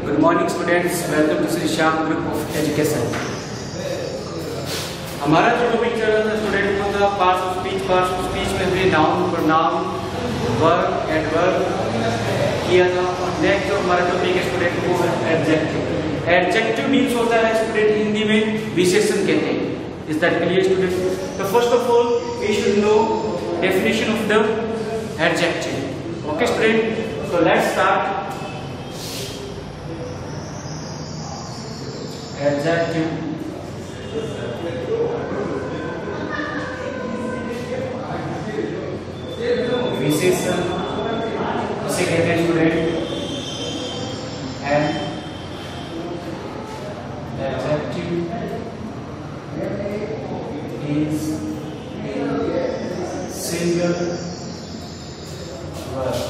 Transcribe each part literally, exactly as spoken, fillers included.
Good morning students, welcome to Sri Shyam Group of Education. हमारा जो topic चल रहा था स्टूडेंट वो था parts of speech. Parts of speech में हमने नाउन, प्रोनाउन, वर्ब, एडवर्ब किया था। नेक्स्ट जो हमारा टॉपिक है स्टूडेंट वो है एडजेक्टिव। एडजेक्टिव मींस होता है स्टूडेंट हिंदी में विशेषण कहते हैं। Is that clear student? तो first of all we should know definition of the adjective. Okay student, so let's start. Adjective विशेषण इसे कहते हैं student. And adjective is a single word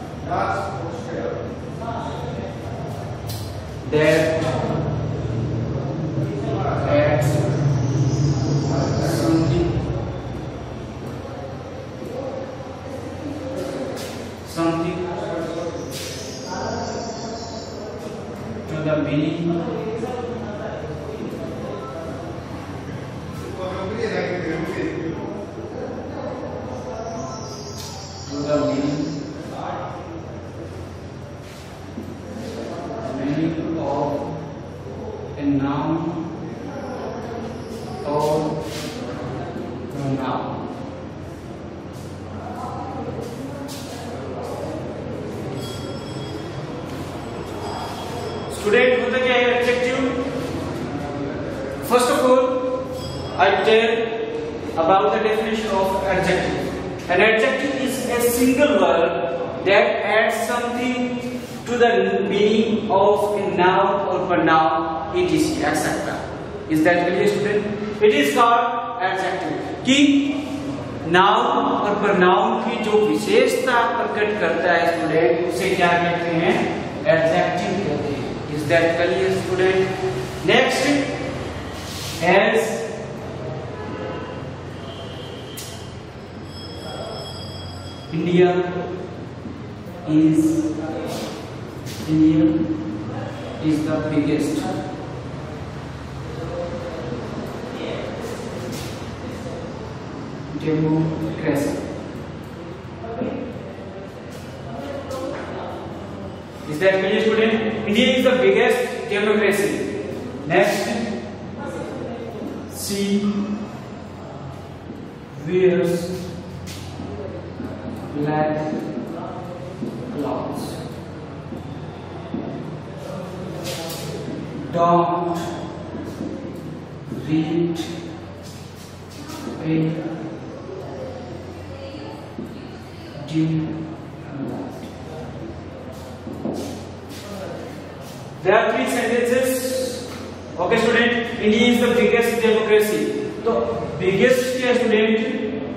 that adds something something to the meaning to the meaning meaning of a noun or pronoun. Student, होता क्या है adjective? First of all, I tell about the definition of adjective. An adjective is a single word that adds something to the meaning of a noun or pronoun, et cetera, et cetera. Is that clear, student? It is called adjective. कि noun और pronoun की जो विशेषता प्रकट करता है student, उसे क्या कहते हैं? एडजेक्टिव कहते हैं। Is that clear, student? Next, as India is India is the biggest democracy. Is that clear, student? India is the biggest democracy. Next, she wears black clothes. Don't read a dim light. There are three sentences. Okay, student. India is the biggest democracy. तो biggest क्या student?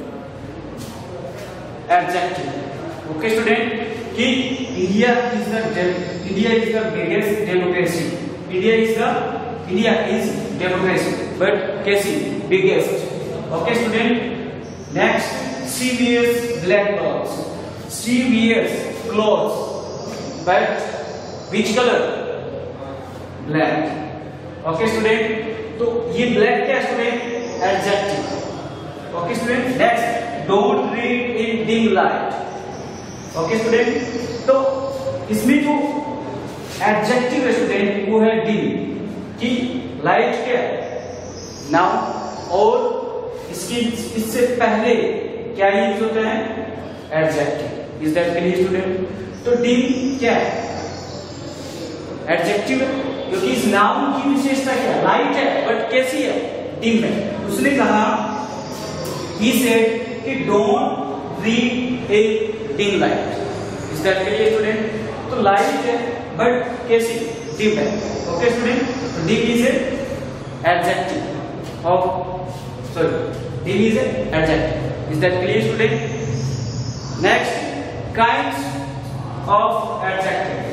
Adjective. Okay, student. कि India is the India is the biggest democracy. India is the India is democracy. But कैसी? Biggest. Okay, student. Next, she wears black clothes. She wears clothes. But which color? Black. Okay, student. तो ये black क्या student? Adjective. Okay, student. Next, don't read in dim light. Okay, student. तो इसमें जो adjective है student वो है dim. कि light क्या है? Noun और इसकी इससे पहले क्या यूज होता है? Adjective. Is that clear, student? तो dim क्या है? Adjective है क्योंकि इस नाउन की विशेषता क्या है? लाइट है, बट कैसी है? डिम है। उसने कहा he said कि don't read a dim light. Is that clear, student? तो लाइट है बट कैसी? डिम है। ओके स्टूडेंट, तो dim is a adjective of sorry dim is a adjective. Is that clear, student? Next, kinds of adjective.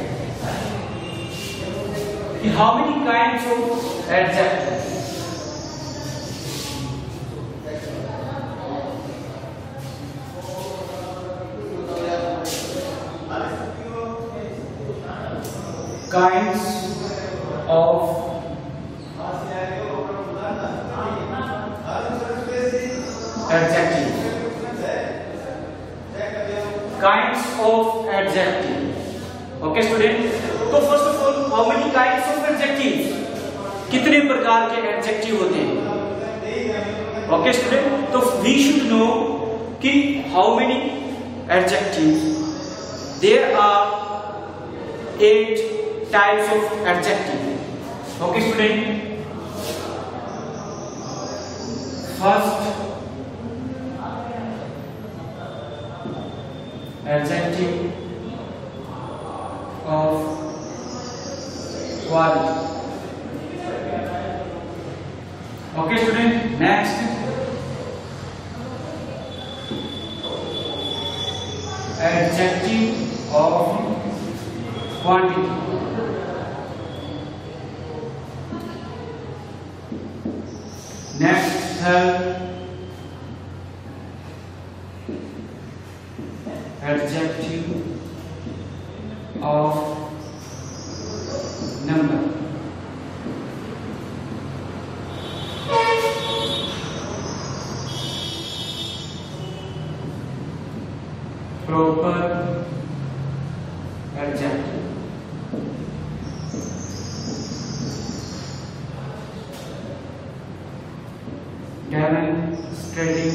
How many kinds of adjectives? kinds of adjective. Kinds of adjective. Okay student, तो first of all, how many kinds of adjectives? कितने प्रकार के adjective होते हैं? Okay student, तो we should know कि how many adjectives. There are eight types of adjective. Okay student, first adjective of quality. Okay student, next adjective of quantity. Next third adjective of number. Proper adjective. Demonstrating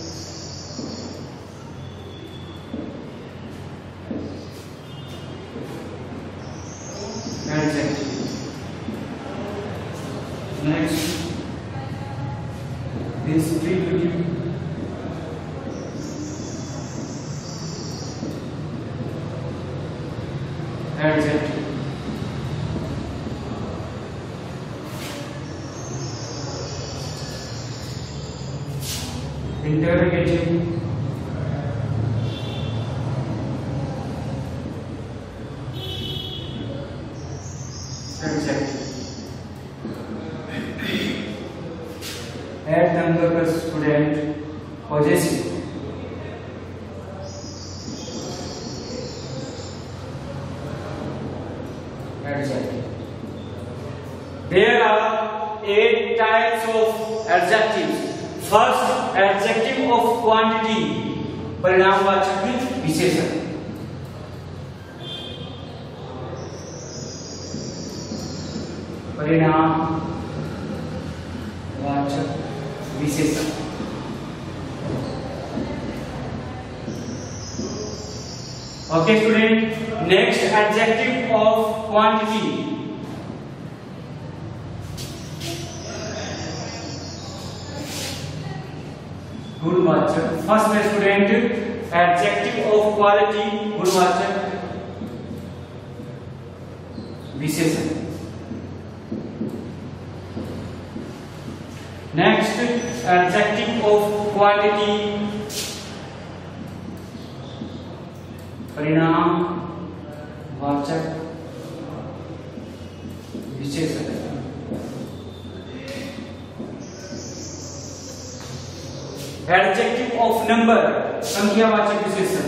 adjective. Next, distributive adjective. Interrogative adjective. Add number per student. Possessive adjective. There are eight types of adjectives. First, adjective of quantity, परिणामवाचक विशेषण. परिणामवाचक विशेषण. Okay student, next adjective of quantity. गुणवाचक. First है student adjective of quality, गुणवाचक विशेषण. Next adjective of quality, परिणामवाचक विशेषण. Adjective of number, संख्यावाचक विशेषण.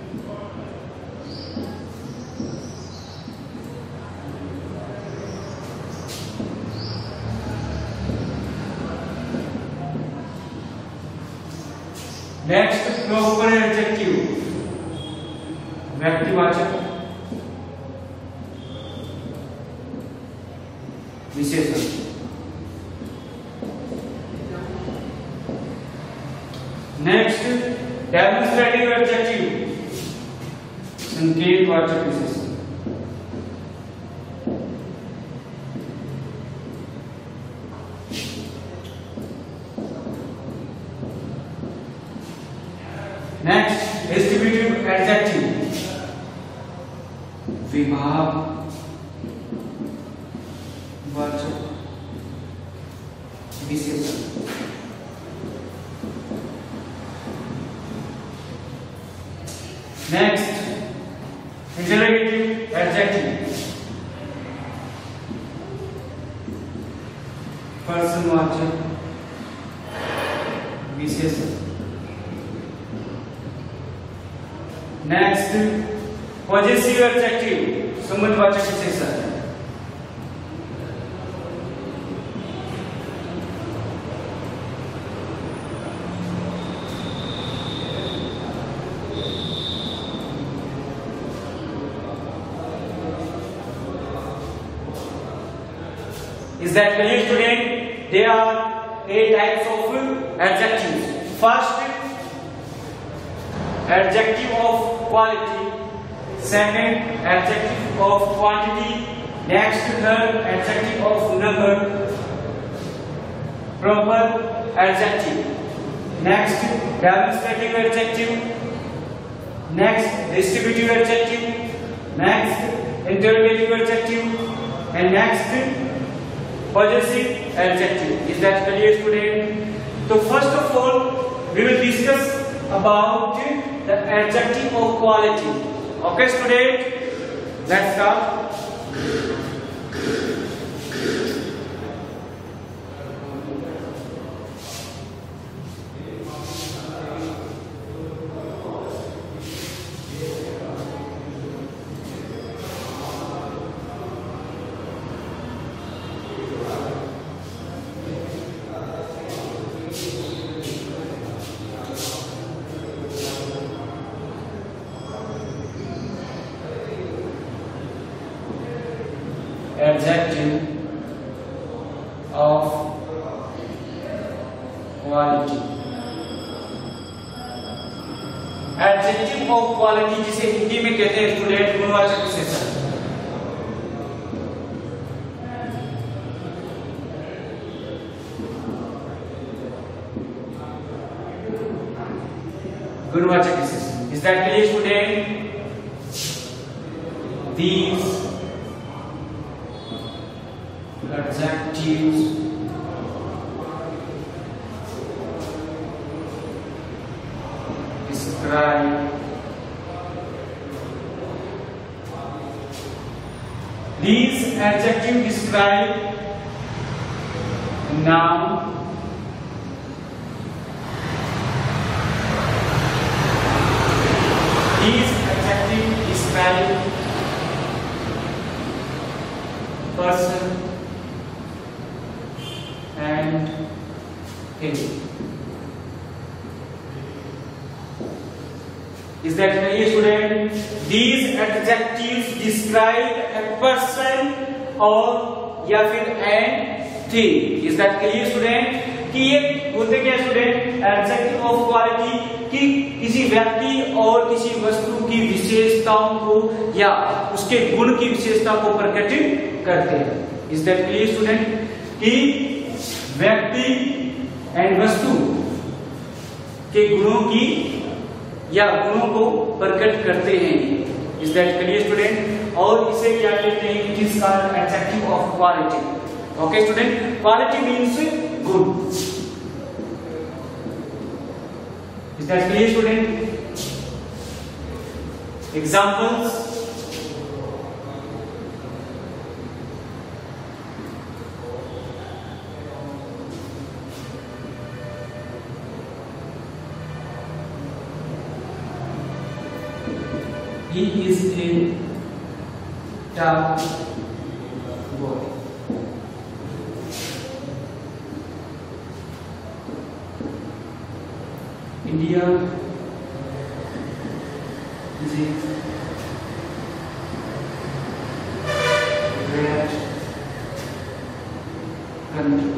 Next proper adjective, व्यक्तिवाचक विशेषण. नेक्स्ट डेमोन्स्ट्रेटिव एडजेक्टिव, संकेतवाचक विशेषण. नेक्स्ट डिस्ट्रीब्यूटिव एडजेक्टिव, विभागवाचक विशेषण. नेक्स्ट इंटरोगेटिव एडजेक्टिव, पर्सनवाचक विशेषण. नेक्स्ट पॉजेसिव एडजेक्टिव, संबंधवाचक विशेषण। Is that clear, student? There are eight types of adjectives. First, adjective of quality. Second, adjective of quantity. Next, third, adjective of number. Proper adjective. Next, demonstrative adjective. Next, distributive adjective. Next, interrogative adjective. And next, possessive adjective. Is that clear, student? So first of all, we will discuss about the adjective of quality. Okay, student? Let's start. Adjective of quality. Adjective of quality जिसे हिंदी में कहते हैं student गुणवाचक विशेषण। गुणवाचक विशेषण। Is that clear, student? These adjectives describe these adjectives describe noun, these adjectives describe person and thing. Is that clear, student? These adjectives describe a person or या फिर an thing. Is that clear, student? कि ये होते क्या student? Adjective of quality कि किसी व्यक्ति और किसी वस्तु की विशेषताओं को या उसके गुण की विशेषता को प्रकटित करते हैं। Is that clear, student? कि व्यक्ति एंड वस्तु के गुणों की या गुणों को प्रकट करते हैं। Is that clear, student? और इसे क्या कहते हैं? It is called adjective of quality. Okay student, quality means good. Is that clear, student? Examples, he is a tough boy. India is a great country.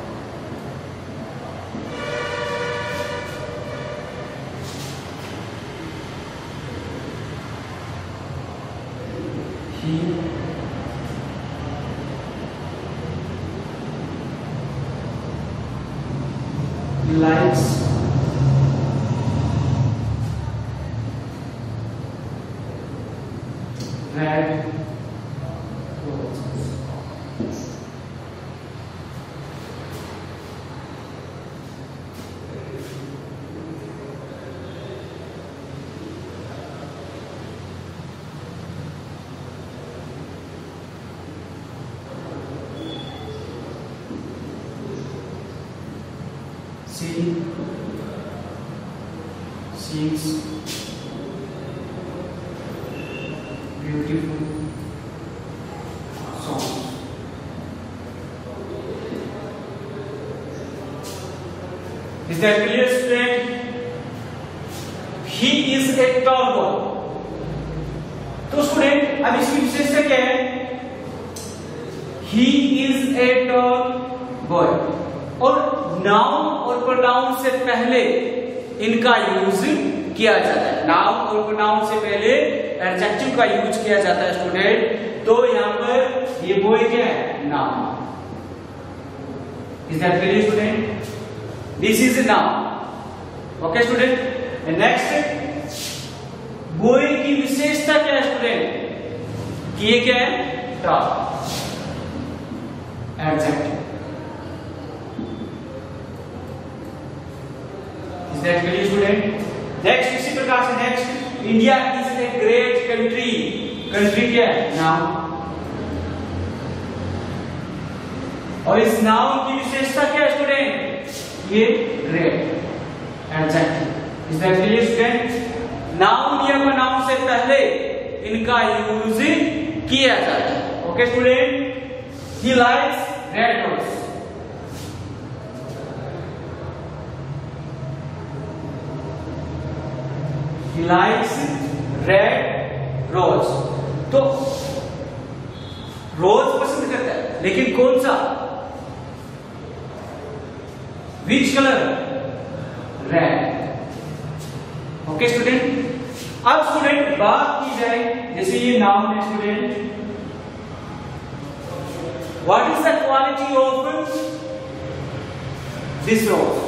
He likes red clothes. She seems beautiful Is that clear, student? He is a tall boy. तो student अब इसकी विशेषता क्या है? He is a tall boy. और noun और pronoun से पहले इनका यूज किया जाता है। नाउन और प्रोनाउन से पहले एडजेक्टिव का यूज किया जाता है स्टूडेंट। तो यहाँ पर ये बॉय क्या है? Noun. Is that clear, student? This is a noun. Okay, student? And next, boy की विशेषता क्या है स्टूडेंट? कि ये क्या है? tall. Adjective. Is that clear, student? Next, इसी प्रकार से next, India is a great country. Country क्या है? Noun. और इस नाउन की विशेषता क्या है स्टूडेंट? ये great adjective. Is that clear student? Noun या प्रोनाउन से पहले इनका यूज किया जाता है। Okay student? He likes red rose. He likes red rose. तो रोज पसंद करता है, लेकिन कौन सा? Which color? Red. Okay student? अब स्टूडेंट बात की जाए, जैसे ये नाउन है student, what is the quality of this rose?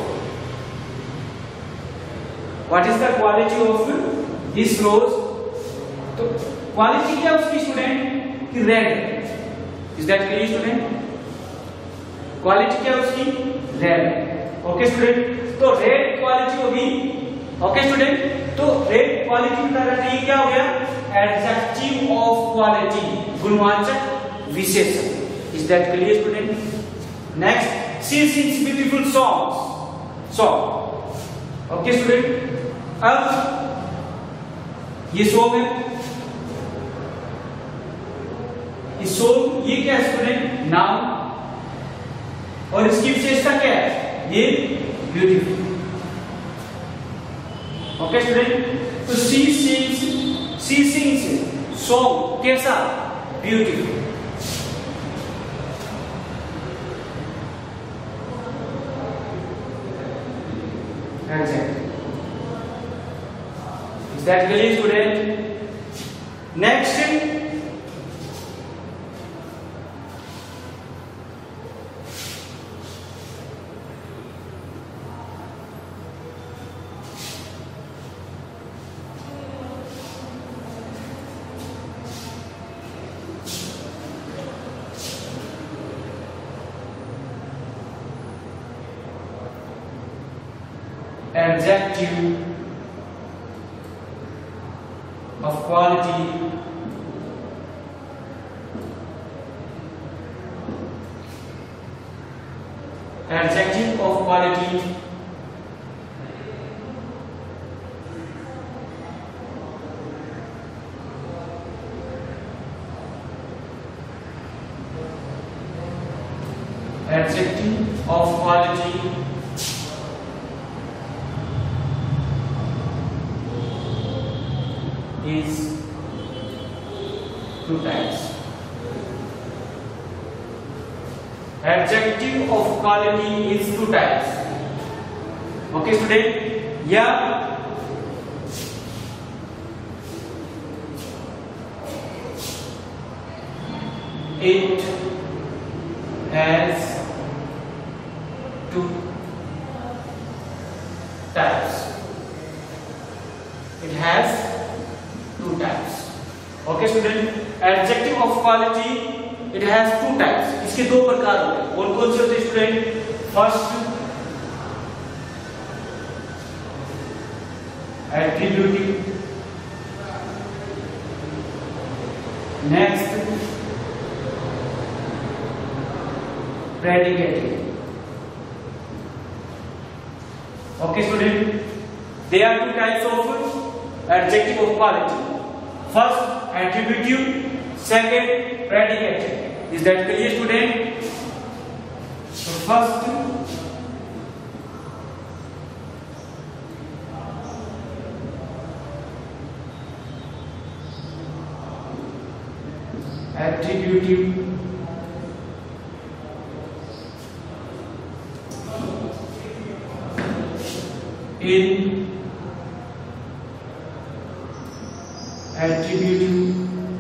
What is the quality of this rose? तो क्वालिटी क्या उसकी स्टूडेंट? कि red. Is that clear student? Quality क्या उसकी? रेड। Okay student? तो रेड क्वालिटी होगी। Okay student? तो रेड क्वालिटी बता रहा है, ये क्या हो गया? एडजेक्टिव ऑफ क्वालिटी, गुणवाचक विशेषण। Is that clear student? Next, she sings beautiful songs. Song. Okay student? अब ये सॉन्ग है, इस सॉन्ग ये क्या है स्टूडेंट? नाउन। और इसकी विशेषता क्या है? ये ब्यूटीफुल। Okay student? तो she sings, she sings song कैसा? Beautiful. Is that clear student? Next, adjective of quality adjective of quality adjective of quality is two types. Adjective of quality is two types. Okay student? Yeah. It has two types. It has two types. Okay student? Adjective of quality, it has two types. इसके दो प्रकार होते हैं। कौन कौन से होते हैं student? First, attributive, next predicative. Okay student? There are two types of adjective of quality. First, attributive. Second, predicative. Is that clear student? So first, attributive in attributive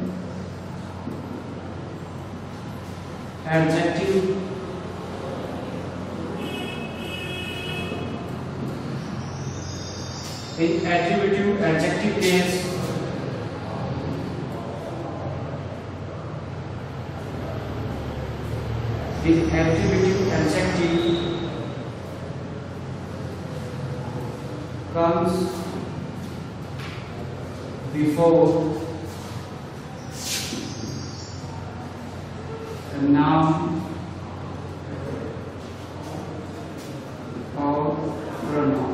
adjective in attributive adjective case the attributive adjective comes before the noun or pronoun.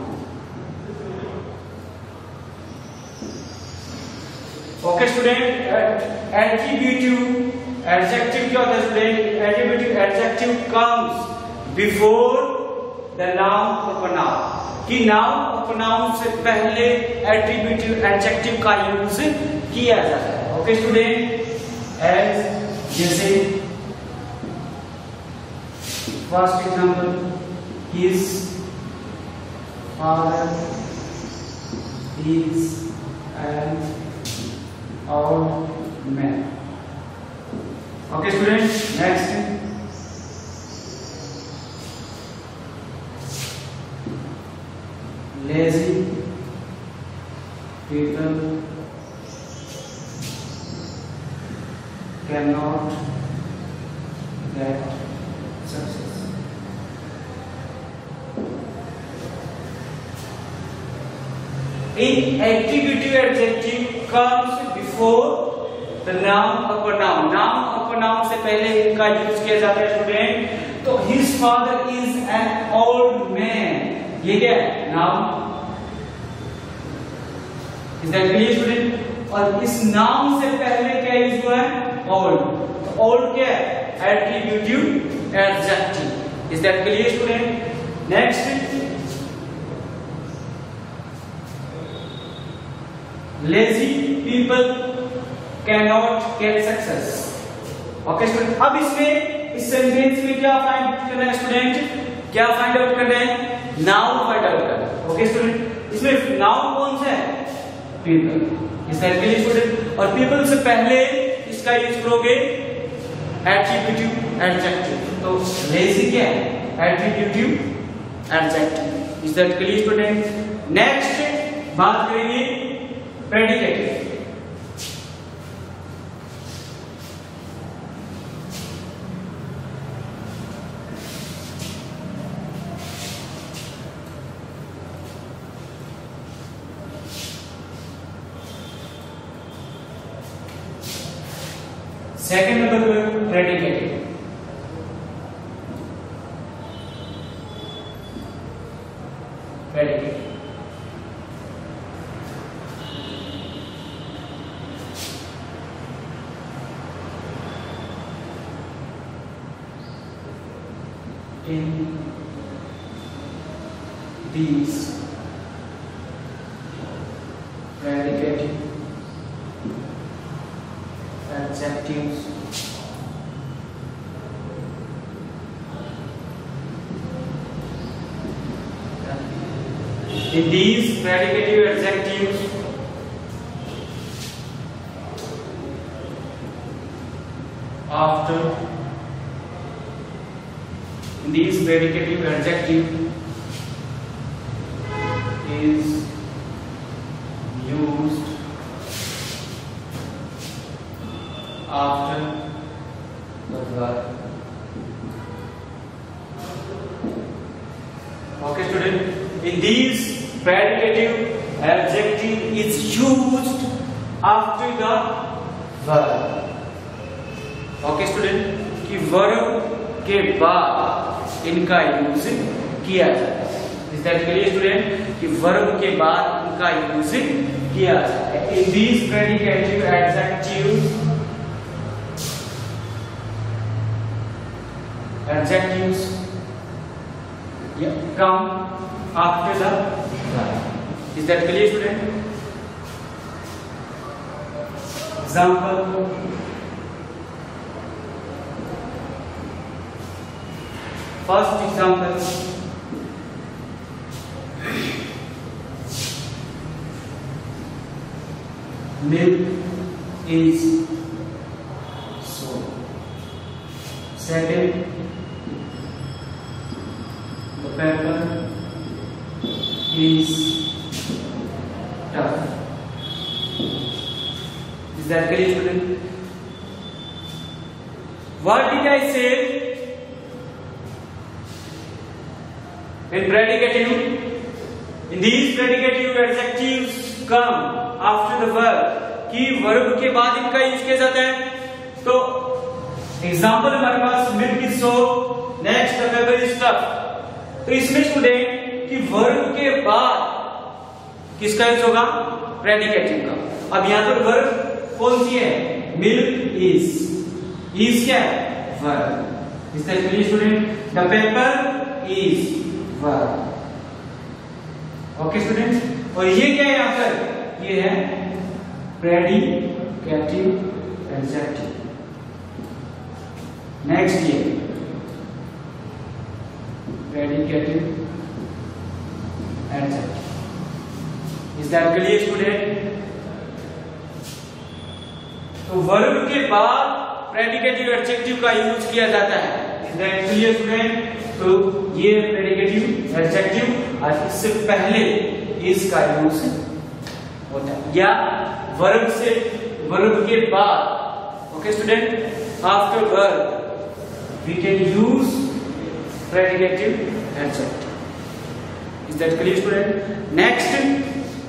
Okay student, attributive adjective क्या होता है student? Attributive adjective comes before the noun or pronoun. कि noun और pronoun से पहले attributive adjective का use किया जाता है. ओके स्टूडेंट, एज जैसे first example, his father is an old man. Okay student, next lazy people cannot get success. In attributive adjective comes before the noun or pronoun. Noun or pronoun से पहले इनका use किया जाता है student. तो his father is an old man. ये क्या है? Noun. Is that clear student? और इस नाउन से पहले क्या यूज हुआ है? ओल्ड. तो ओल्ड क्या है? Attributive adjective. Is that clear student? Next, lazy people can not get success. Okay student, अब इसमें इस सेंटेंस में क्या फाइंड करना है स्टूडेंट? क्या फाइंड आउट करना है? नाउन फाइंड आउट करना है. ओके स्टूडेंट, इसमें नाउन कौन सा है? People. Is that clear student? और पीपल से पहले इसका यूज करोगे एट्रीब्यूटिव एडजेक्टिव. तो लेजी क्या है? Attributive adjective. Is that clear student? Next बात करेंगे प्रेडिकेटिव. सेकेंड नंबर पे predicative. Predicative in these predicative adjectives in these predicative adjectives after in these predicative adjective is used after the verb. Okay student, in these predicative adjective is used after the verb. Okay student, कि verb के बाद इनका use किया जाता है. Is that clear student? कि verb के बाद इनका यूज किया जाता है. In these predicative adjectives adjectives come after the verb. Is that clear student? Example, First example, milk is soap. Second, the paper is tough. Is that clear, student? What did I say? In predicative, in these predicative adjectives come after the verb. कि verb के बाद इनका use किया जाता है. तो example हमारे पास milk is soap, next the paper is tough. तो इसमें स्टूडेंट कि वर्ब के बाद किसका यूज होगा? प्रेडिकेटिव का. अब यहां पर वर्ब कौन सी है? Milk is. इज क्या है? Verb. Is that clear student? The paper is verb. Okay student. और ये क्या है यहां पर? ये है प्रेडिकेटिव एडजेक्टिव. नेक्स्ट ये predicative adjective. Is that clear student? तो वर्ब के बाद प्रेडिकेटिव एडजेक्टिव का यूज किया जाता है. Is that clear student? तो ये प्रेडिकेटिव एडजेक्टिव और इससे पहले इसका यूज होता है, या वर्ब से वर्ब के बाद. Okay student, after verb we can use predicative adjective. Is that clear student? Next,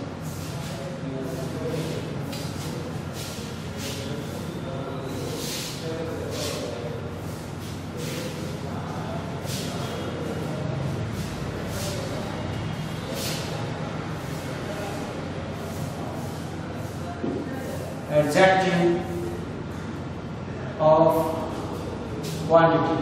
adjective of quantity.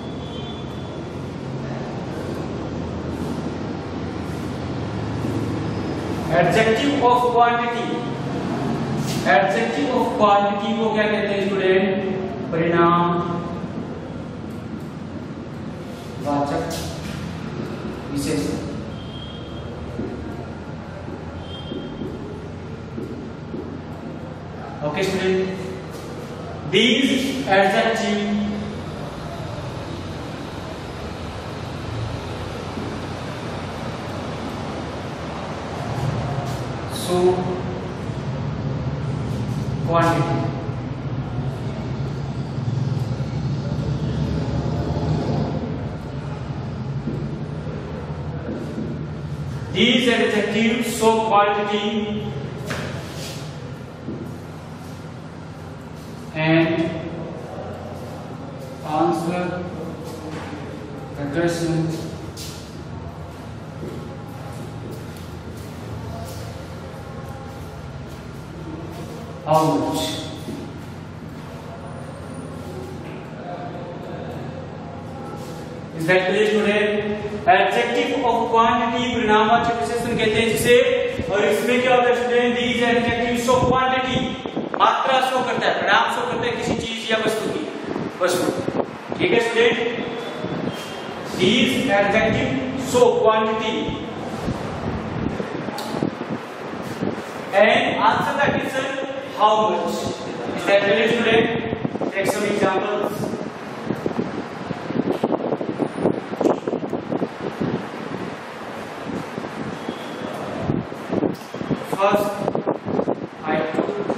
Adjective of quantity. Adjective of quantity को क्या कहते हैं स्टूडेंट? परिणाम वाचक विशेषण. Okay student, these adjectives show quantity. These adjectives show quantity and answer the question how much. Is that clear student? Adjective of quantity परिणामवाचक विशेषण कहते हैं जिसे, और इसमें क्या होता है student? These adjectives show quantity, मात्रा शो करता है, परिणाम शो करता है किसी चीज या वस्तु की. वस्तु. ठीक है student? These adjectives show quantity and answer the question how much. Is that clear student? Take some examples. First, I took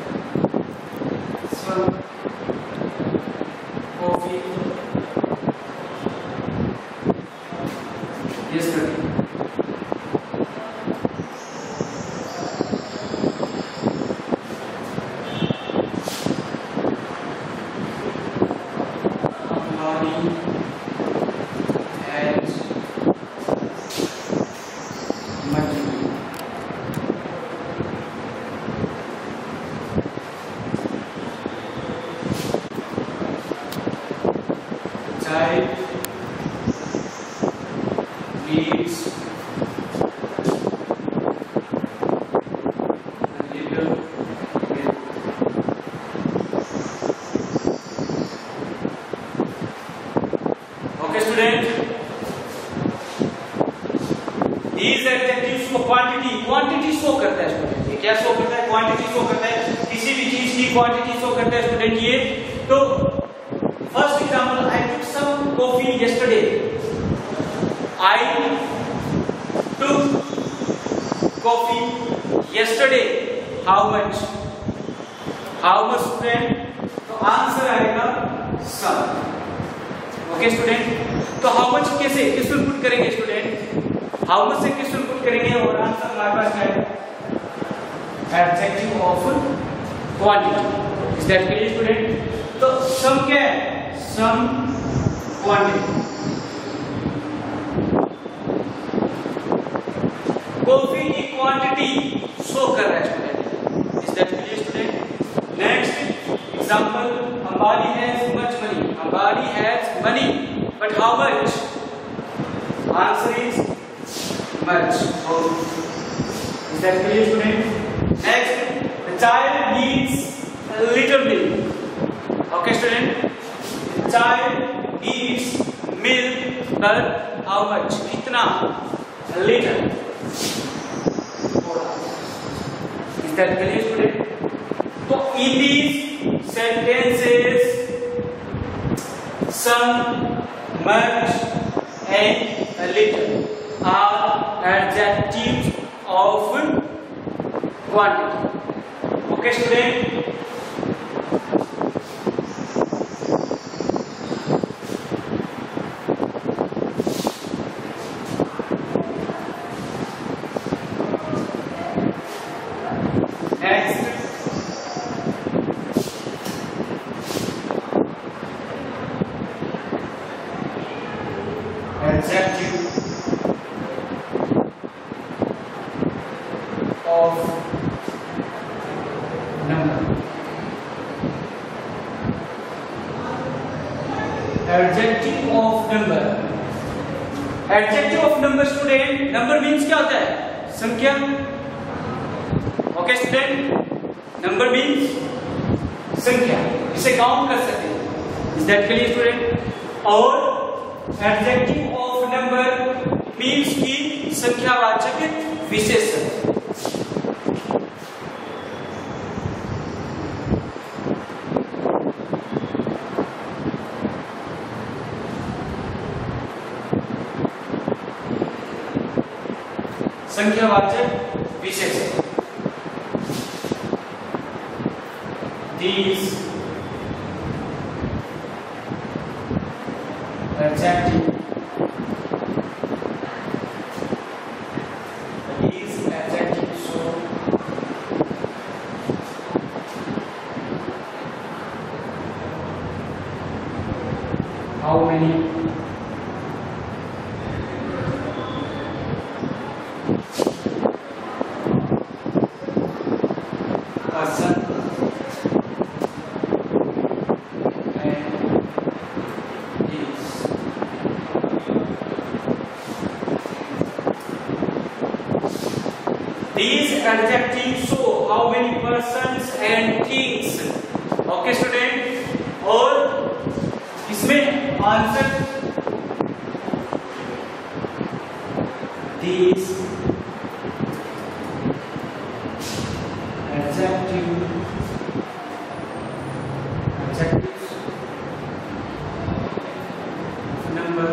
some coffee yesterday. Amari and Maggie. Child needs a little milk. Okay okay student, these adjectives को quantity quantity show करता है student. ये क्या show करता है? Quantity show करता है, किसी भी चीज की क्वांटिटी शो करता है स्टूडेंट ये। तो first example, I took some coffee yesterday, I took coffee yesterday, how much, how much student, तो आंसर आएगा सम। ओके स्टूडेंट, तो हाउ मच कैसे किस में पुट करेंगे स्टूडेंट? हाउ मच से किस में पुट करेंगे और आंसर हमारे पास क्या है? Adjective of quantity. Is that clear student? तो सम क्या है? Some quantity. कॉफी की क्वांटिटी शो कर रहा है student. Is that clear student? Next example, Ambani has much money, Ambani has money but how much? Answer is much. So, is that clear student? Next, the child needs a little milk. Okay student, the child needs milk but how much? कितना? A little. Is that clear student? So in these sentences, some, much and a little are adjectives of quantity. Okay student? Next, adjective of number. Adjective of number. Adjective of number student, number means क्या होता है? संख्या। Okay student, number means संख्या, इसे count कर सकते हैं। Is that clear student? और एडजेक्टिव ऑफ नंबर मीन्स की संख्यावाचक विशेषण। संख्यावाचक विशेषण। These adjective these adjectives show how many person these adjectives show how many persons and things. Okay student, और इसमें answer these adjective adjectives number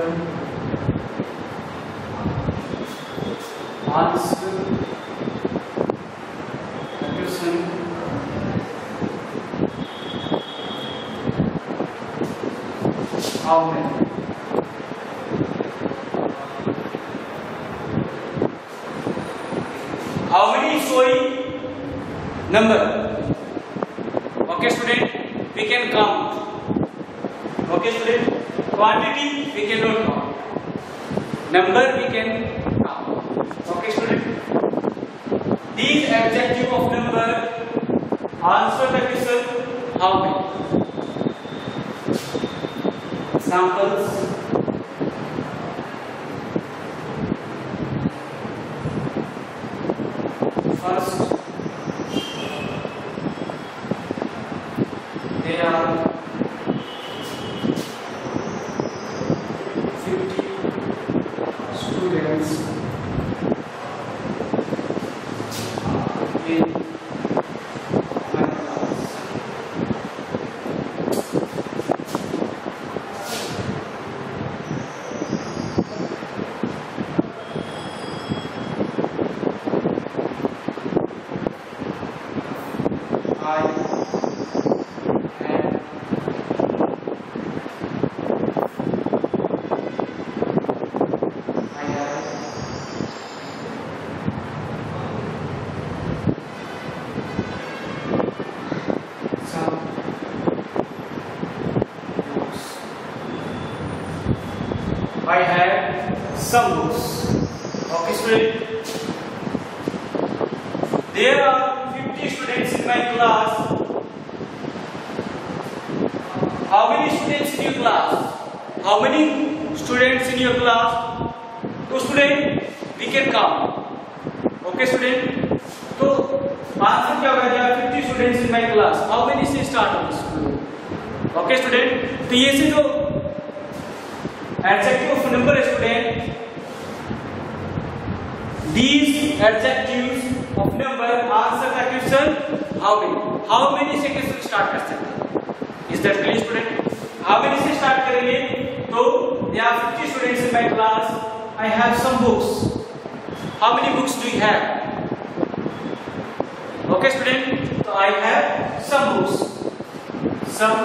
answer how many how many showing number. Okay student, we can count. Okay student, quantity we cannot count, number we can count. Okay student, these adjective of number answer the question how many. Examples, first, there are some books. Okay, student. There are fifty students in my class. How many students in your class? How many students in your class? तो student we can count. Okay, student. तो answer क्या होगा? There are fifty students in my class. How many से start होगा? Okay, student. तो ये से जो adjective of number है student. These adjectives of number answer the question how many. How many से question start कर सकते हैं? Is that clear, student? How many से start करेंगे? तो there are fifty students in my class. I have some books. How many books do you have? Okay, student. So I have some books. Some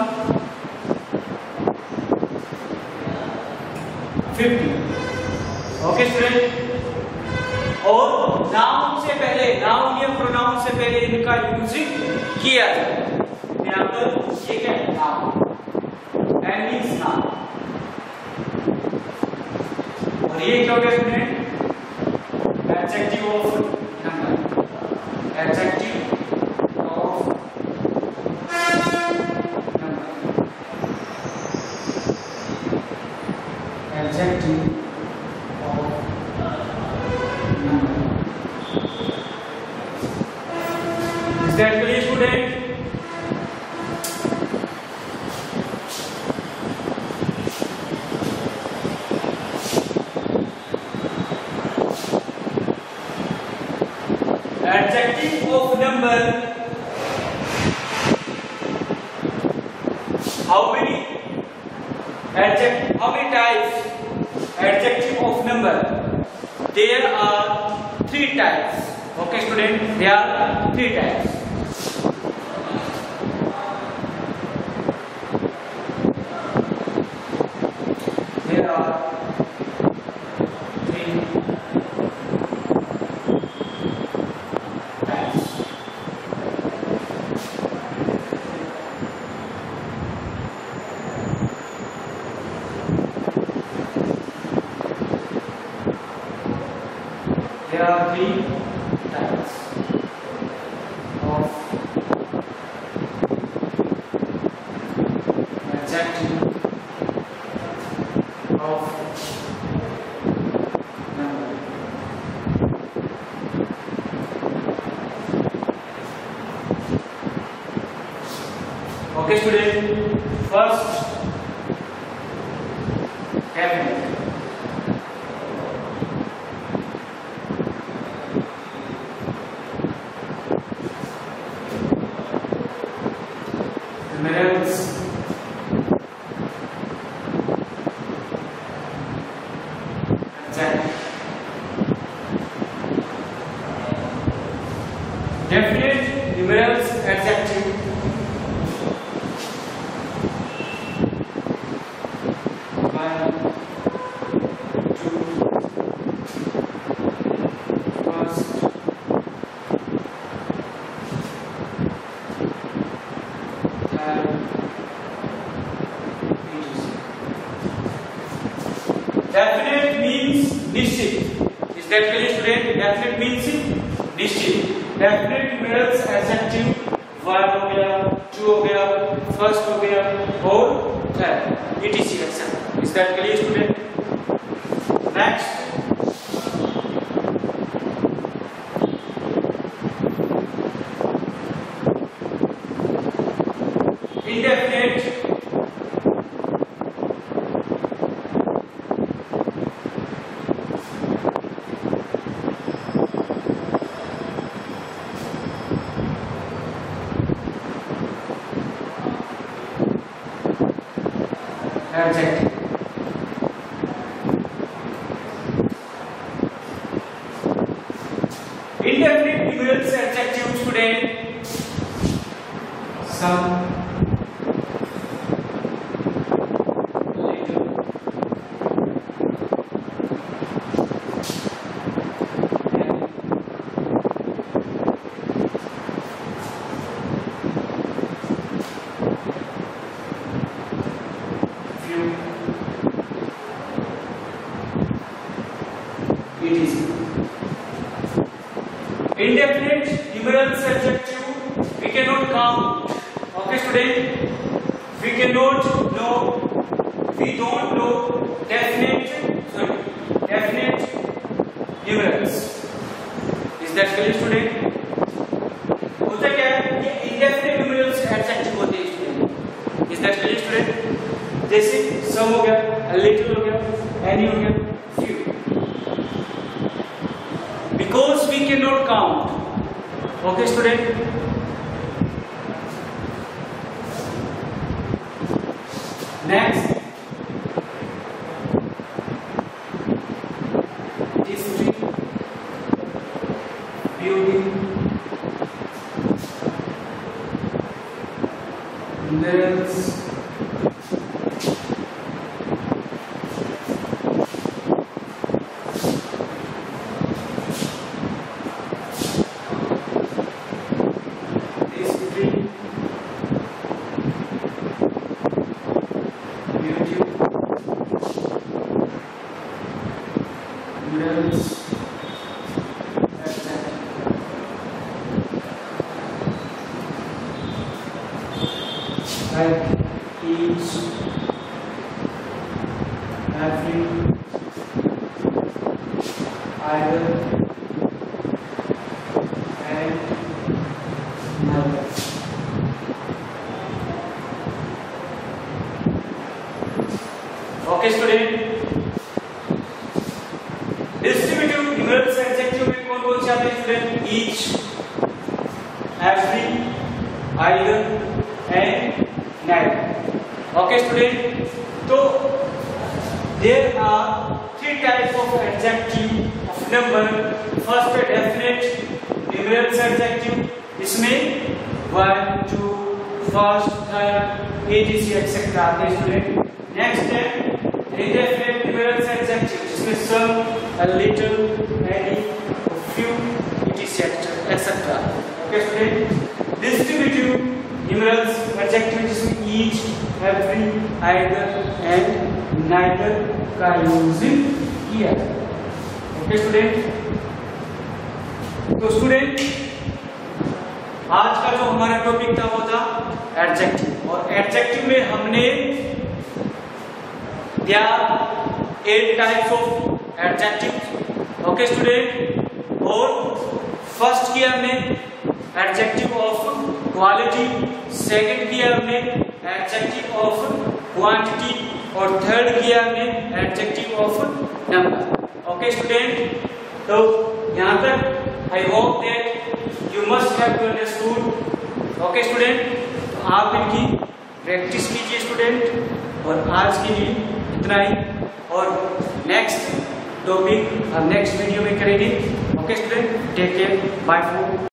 fifty. Okay, student. और noun से पहले, noun या pronoun से पहले इनका using किया जाए. यहाँ पर ये क्या है? नाउन. N means noun. और ये क्या हो गया student? Adjective of number. Adjective of number. Adjective of number. Is that clear, student? Adjective of number. How many adjective? How many types? Adjective of number. There are three types. Okay, student. There are three types. There are three types. There are three types of adjective of number. Okay, student. First, definite. Numerals. Adjective. Definite numerals adjective. One, two, first, third, definite means निश्चित. Is that clear, student? Definite means निश्चित. Definite numerals adjective one हो गया, two हो गया, first हो गया और third, et cetera. Is that clear, student? Next, indefinite. Adjective. Indefinite numerals adjective, student. Some, little, few, indefinite numerals adjective we cannot count. Okay student, we cannot know, we don't know definite sorry definite numerals. Is that clear student? होता क्या है, ये indefinite numerals adjective होते हैं student. Is that clear student? जैसे some हो गया, a little हो गया, any हो गया, few. Because we cannot count. Okay student? Next, history, beauty, endurance, like each, every, either, and neither. Okay student, distributive numerals adjective में कौन कौन से आते हैं student? Each, every, either, and neither. Okay student, so there are three types of adjective of number. First definite numerals adjective, इसमें one, two, first, third, etc etc आते हैं student. Next है indefinite numerals adjective, जिसमें some, a little, any, a few, etc etc. Okay student, distributive numerals adjective जिसमें each, every, either, and neither का using किया. Okay student, तो student आज का जो हमारा टॉपिक था वो था एडजेक्टिव, और एडजेक्टिव में हमने क्या eight types of adjective. Okay student, और फर्स्ट किया हमने एडजेक्टिव ऑफ क्वालिटी, सेकंड किया हमने एडजेक्टिव ऑफ क्वांटिटी, और थर्ड किया हमने adjective of number. Okay student, तो यहाँ तक I hope that you must have understood. Okay student, तो आप इनकी प्रैक्टिस कीजिए स्टूडेंट, और आज के लिए इतना ही, और नेक्स्ट टॉपिक हम नेक्स्ट वीडियो में करेंगे. Okay student, take care, bye for